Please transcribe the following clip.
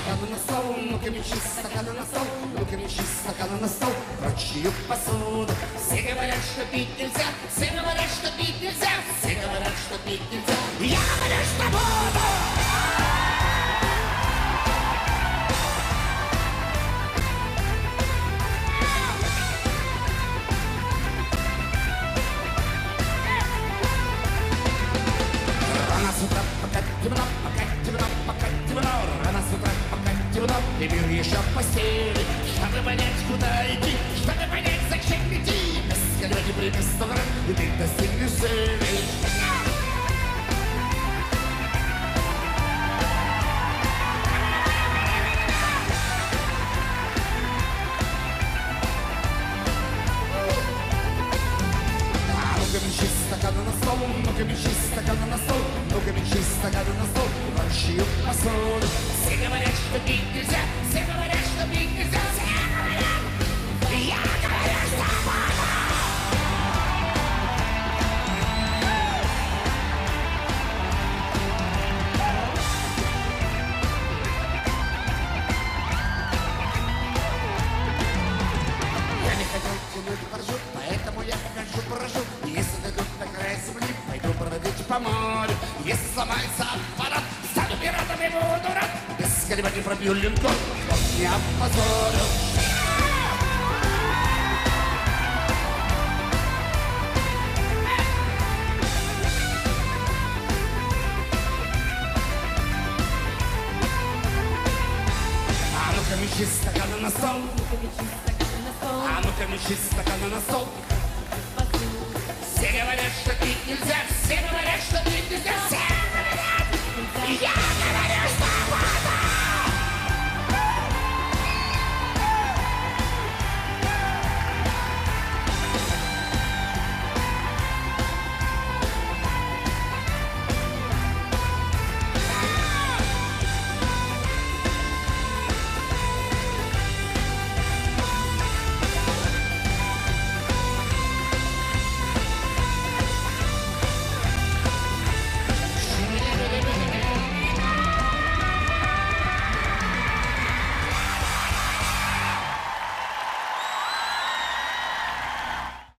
стаканы на стол, ну-ка мечи стаканы на стол, ну-ка мечи стаканы на стол, прочью посуду. Все говорят, что пить нельзя, все говорят, что пить нельзя, все говорят, что пить нельзя. Я говорю, что буду. Рано с утра, пока темно, рано с утра, пока темно, и мир еще в постели. Чтобы понять, куда идти, чтобы понять, зачем идти, без колёки приместо враг, и ты достигнешь цели. Ну-ка мечи стаканы на стол, ну-ка мечи стаканы на стол, ну-ка мечи стаканы на стол, прочью посуду. Все говорят, что пить нельзя, все говорят, что пить нельзя, все говорят. Я говорю, что буду. Я не хотел тянуть боржу, поэтому я покажу поражу. Если дойдут на край земли, пойду бродить по морю. Если сломается аппарат, стану пиратом и буду рад. Без колебаний пробью линкор, чтоб не опозорил. А ну-ка мечи стаканы на стол, а ну-ка мечи стаканы на стол. Все говорят, что пить нельзя, все говорят, что пить нельзя, все говорят. Я